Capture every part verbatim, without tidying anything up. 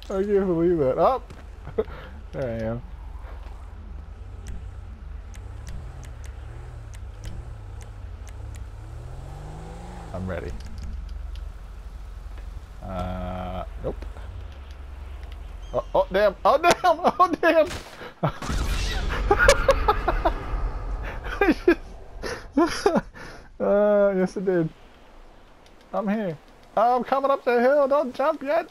I can't believe that. Oh! There I am. I'm ready. Uh, nope. Oh, oh damn! Oh damn! Oh damn! uh, yes it did. I'm here. Oh, I'm coming up the hill. Don't jump yet.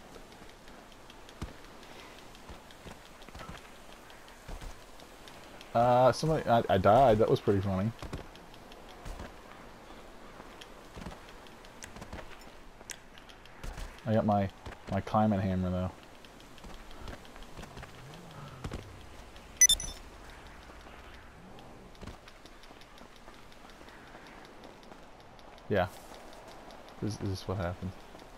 Uh, somebody, I, I died. That was pretty funny. I got my, my climbing hammer though. Yeah. This, this is what happened.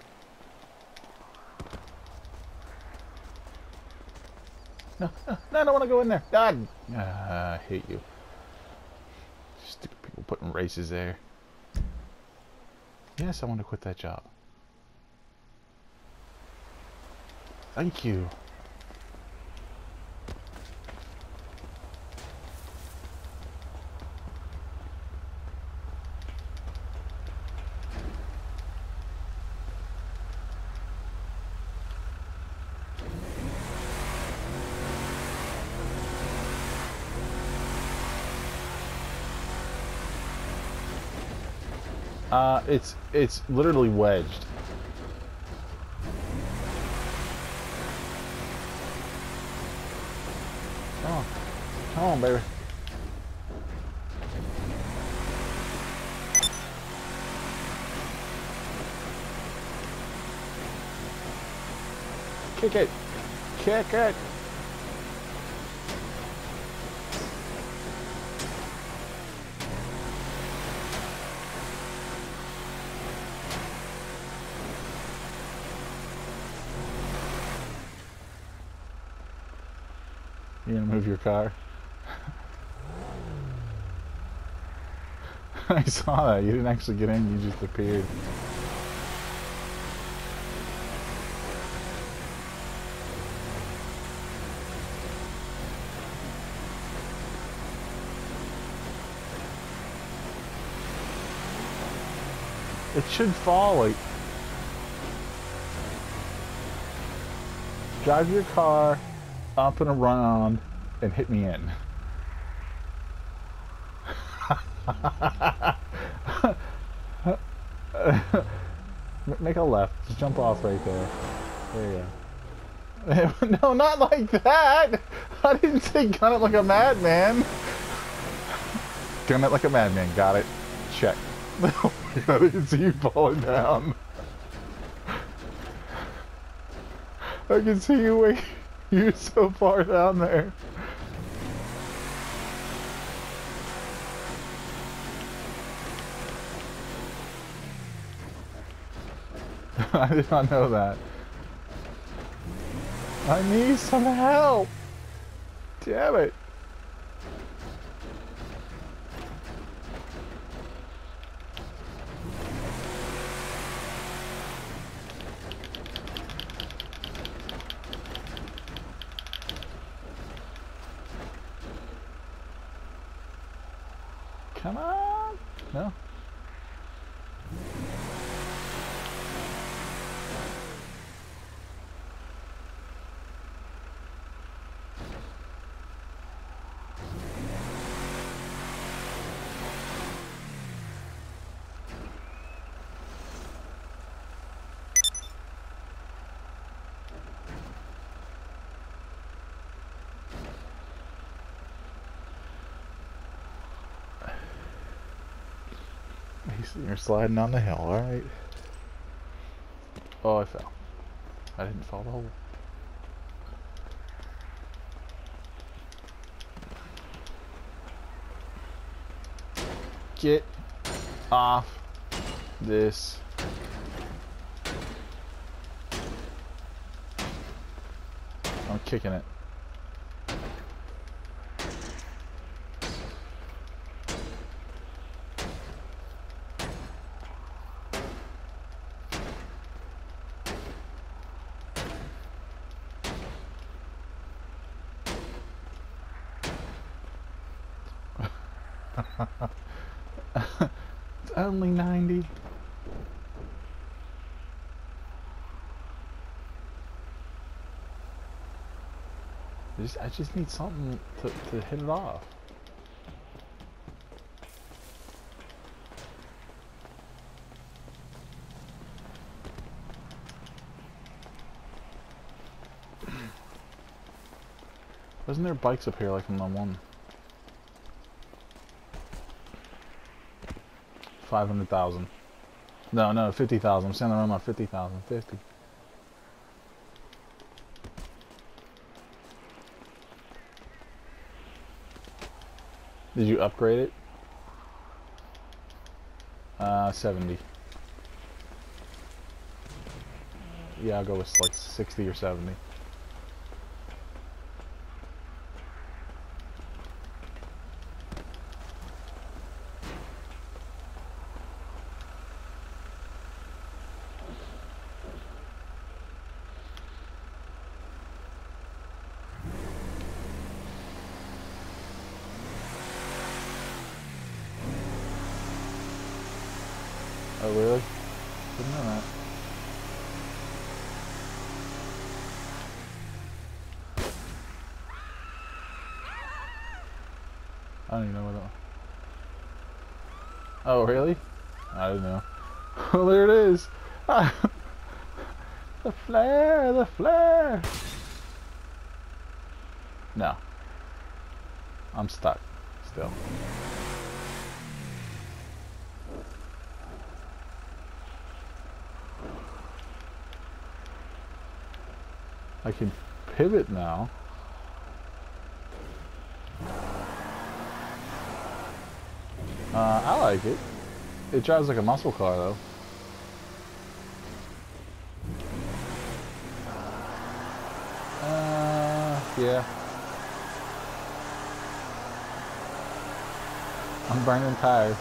No, no, no, I don't want to go in there. God, uh, I hate you. Stupid people putting races there. Yes, I want to quit that job. Thank you. Uh, it's it's literally wedged. Come on, come on, baby. Kick it, kick it. You gonna move your car? I saw that. You didn't actually get in, you just appeared. It should fall like... Drive your car up and around and hit me in. Make a left. Just jump off right there. There you go. No, not like that! I didn't say gun it like a madman. Gun it like a madman. Got it. Check. Oh my God, I can see you falling down. I can see you way... You're so far down there. I did not know that. I need some help. Damn it. Come on. No. You're sliding on the hill, alright? Oh, I fell. I didn't fall the hole. Get off this. I'm kicking it. It's only ninety. I just, I just need something to, to hit it off. Wasn't there bikes up here like in the one? five hundred thousand. No, no, fifty thousand. I'm standing around my fifty thousand. fifty. Did you upgrade it? Uh, seventy. Yeah, I'll go with like sixty or seventy. Oh, really? Didn't know that. I don't even know what that was. Oh, really? I don't know. Oh, there it is. The flare, the flare. No. I'm stuck still. I can pivot now. Uh, I like it. It drives like a muscle car though. Uh, yeah. I'm burning tires.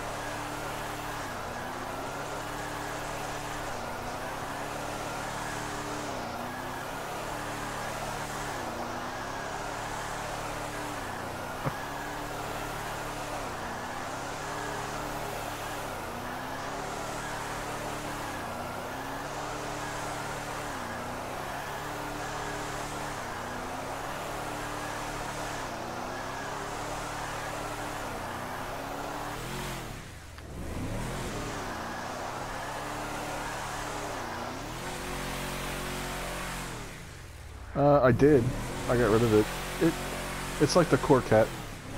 Uh, I did. I got rid of it. It, it's like the Corvette.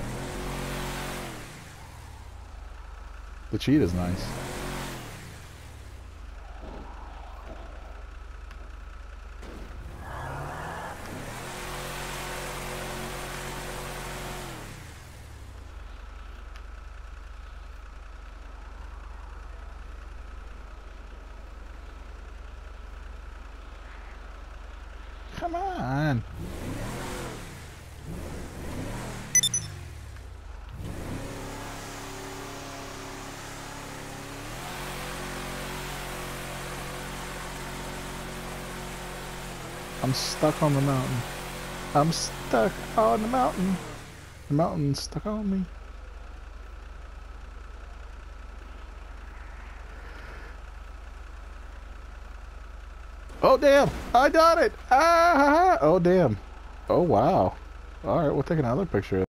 The Cheetah's nice. Come on. I'm stuck on the mountain. I'm stuck on the mountain. The mountain's stuck on me. Oh damn! I got it! Ah! Oh damn! Oh wow! All right, we'll take another picture.